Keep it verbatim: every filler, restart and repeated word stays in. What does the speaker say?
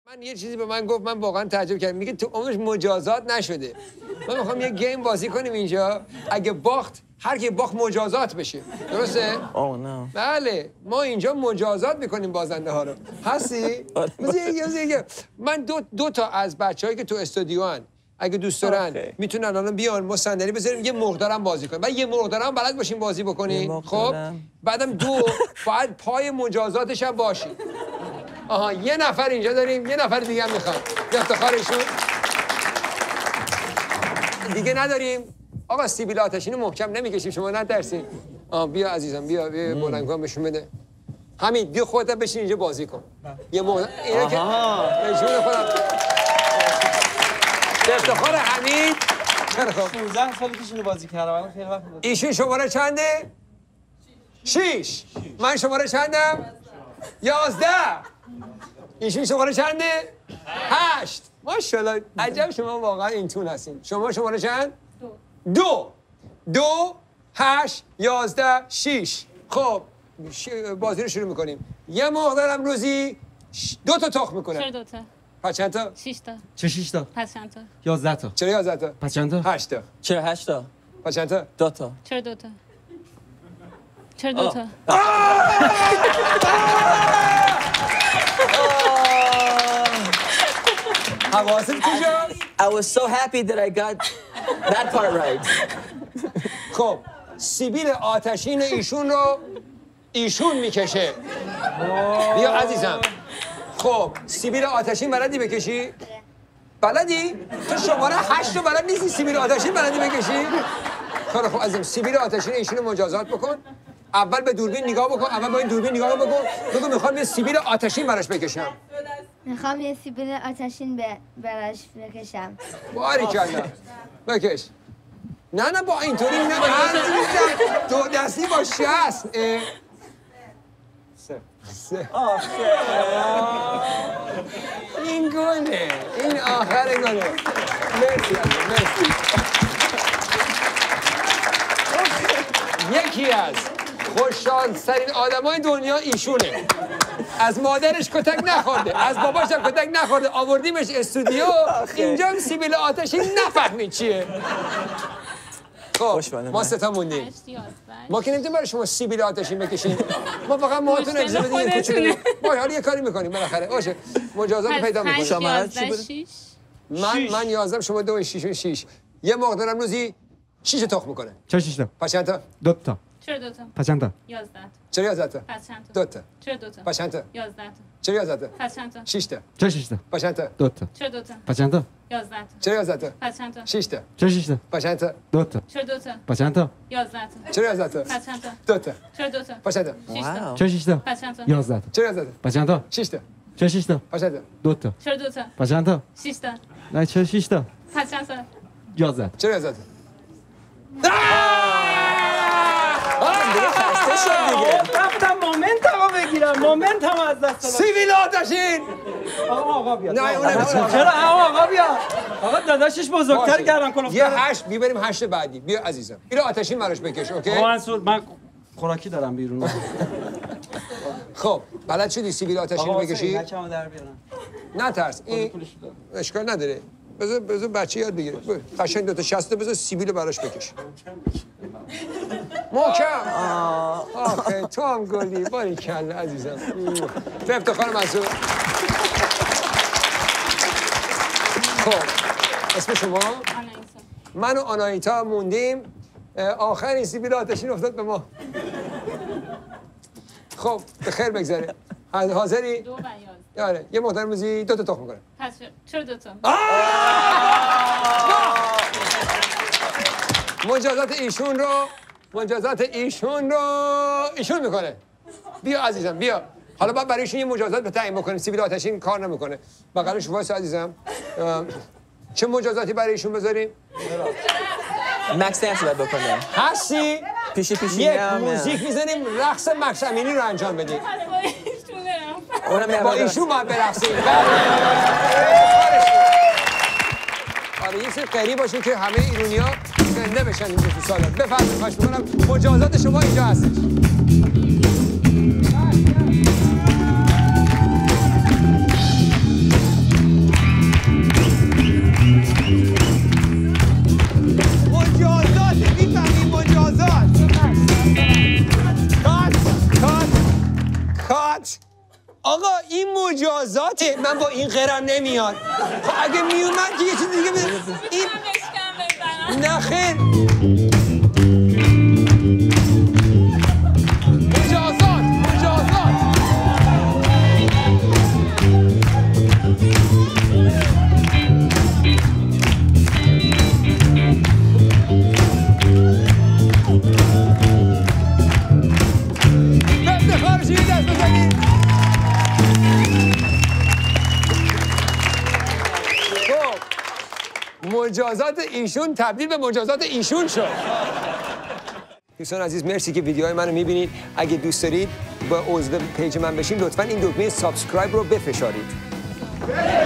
من یه چیزی به من گفت، من واقعا تعجب کردم. میگه تو عمرش مجازات نشده. من میخوام یه گیم بازی کنیم اینجا، اگه باخت هر کی باخت مجازات بشه. درسته؟ اوه نه. بله، ما اینجا مجازات میکنیم بازنده ها رو. هستی؟ بذار من دو دو تا از بچه‌هایی که تو استودیو ان اگه دوست دارن میتونن الان بیان ما صندلی بذاریم یه مقدارم بازی کنیم. بعد یه مقدارم بلد باشیم بازی بکنین. خب بعدم دو باید پای مجازاتش هم باشین. آها یه نفر اینجا داریم، یه نفر دیگه هم میخوام. یه افتخارشون دیگه نداریم. آقا سیبیل آتشین محکم نمیکشیم، شما نترسین. آه بیا عزیزم، بیا بیا بلند کن بهشون بده. حمید بیا خودت بشین اینجا بازی کن. یه موقع اینا که نشون خودم. به افتخار حمید. خب پانزده سال پیش اینو بازی کردم. خیلی وقت بود. ایشون شماره چنده؟ شش. من شماره چندم؟ یازده. ایشون شماره چنده؟ هشت. ماشاءالله عجب شما واقعا اینتون هستین. شما شماره چند؟ دو. دو. دو. هشت. یازده. شیش. خب بازی رو شروع میکنیم. یه مقدارم روزی دو تا تخم میکنه. چرا دو تا؟ پس چند تا؟ شش تا. چه شش تا؟ پس چند تا؟ یازده تا. چرا یازده تا؟ پس چند تا؟ هشت تا. چرا هشت تا؟ پس چند تا؟ دو تا. چرا دو تا؟ چرا دو تا؟ حواست کجا؟ I was so happy that I got that part right. خب سیبیل آتشین ایشون رو ایشون میکشه. بیا عزیزم. خب سیبیل آتشین بلدی بکشی؟ بلدی؟ تو شماره هشت رو بلد نیستی سیبیل آتشین بلدی بکشی؟ خیلی خب عزیزم سیبیل آتشین ایشون رو مجازات بکن. اول به دوربین نگاه بکن، اول با این دوربین نگاه بکن. بگو میخوام یه سیبیل آتشین براش بکشم. میخوام یه سیبیل آتشین به براش بکشم. باریکلا. بکش. نه نه با اینطوری نه عزیزم. دو دستی با شست. سه. سه. این گله. این آخر گله. مرسی مرسی. یکی از خوششانس‌ترین آدمای دنیا ایشونه. از مادرش کتک نخورده، از باباش هم کتک نخورده، آوردیمش استودیو. اینجا هم سیبیل آتشین نفهمید چیه. خب ما سه تا موندیم. ما که نمیتونیم برای شما سیبیل آتشین بکشیم. ما فقط موهاتون اجازه بدید یه کوچولو. ما حالا یه کاری میکنیم بالاخره. باشه. مجازات پیدا میکنیم. شما چی بود؟ من من یازده شما دو شش شش. یه مقدارم روزی شش تخم میکنه. چرا شش تا؟ پس چند تا؟ دو تا. چرا دو تا؟ پس چند تا؟ یازده تا. چرا یازده تا؟ پس چند تا؟ دو تا. چرا دو تا؟ پس چند تا؟ یازده تا. چرا یازده تا؟ پس چند تا؟ شش تا. چرا شش تا؟ پس چند تا؟ دو تا. چرا دو تا؟ پس چند تا؟ یازده تا. چرا یازده تا؟ پس چند تا؟ شش تا. چرا شش تا؟ پس چند تا؟ دو تا. چرا دو تا؟ پس چند تا؟ یازده تا. چرا یازده تا؟ پس چند تا؟ دو تا. چرا دو تا؟ پس چند تا؟ شش تا. چرا شش تا؟ پس چند تا؟ یازده تا. چرا یازده تا؟ پس چند تا؟ شش تا. چرا شش تا؟ پس چند تا؟ دو تا. چرا دو تا؟ پس چند تا؟ شش تا. نه چرا شش تا؟ پس چند تا؟ یازده تا. چرا یازده تا؟ رفتم مومنت هم بگیرم، مومنت هم از دست دادم. سیبیل آتشین. آقا آقا بیا. نه اون چرا آقا بیا. آقا داداشش بزرگتر کردن کلوفتر. یه هشت بیا بریم هشت بعدی. بیا عزیزم. اینو آتشین براش بکش، اوکی؟ آقا منصور من خوراکی دارم بیرون. خب بلد شدی سیبیل آتشین بکشی؟ آقا واسه در بیارم. نه ترس. این اشکال نداره. بذار بذار بچه یاد بگیره. قشنگ دو تا شصت بذار سیبیل براش بکش. محکم. آخه تو هم گلی. باریکلا عزیزم. به افتخار منصور. خب اسم شما؟ من و آنایتا موندیم. آخرین سیبیل آتشین افتاد به ما. خب به خیر بگذره. حاضری؟ دو و یازده. آره یه مقدار موزی دو تا تخم میکنه. پس چرا دو تا؟ مجازات ایشون رو مجازات ایشون رو ایشون میکنه. بیا عزیزم بیا. حالا باید برای ایشون یه مجازات به تعیین بکنیم. سیبیل آتشین کار نمیکنه. بغلش وایس عزیزم. چه مجازاتی برای ایشون بذاریم؟ مکس دنس باید بکنه. هستی؟ پیشی پیشی یک موزیک میزنیم رقص مکس امینی رو انجام بدیم. اونم با ایشون باید برقصیم. آره یه سری قری باشه که همه ایرونیا زنده بشن اینجا تو سالن. بفرمایید خواهش می‌کنم مجازات شما اینجا هستش. مجازاته، من با این غیرم نمیاد. خب اگه میومد که یه چیز دیگه بده. این نه خیر. مجازات مجازات. دست خارجی دست بزنید. خب مجازات ایشون تبدیل به مجازات ایشون شد. دوستان عزیز مرسی که ویدیوهای منو میبینید. اگه دوست دارید با عضو پیج من بشین لطفاً این دکمه سابسکرایب رو بفشارید.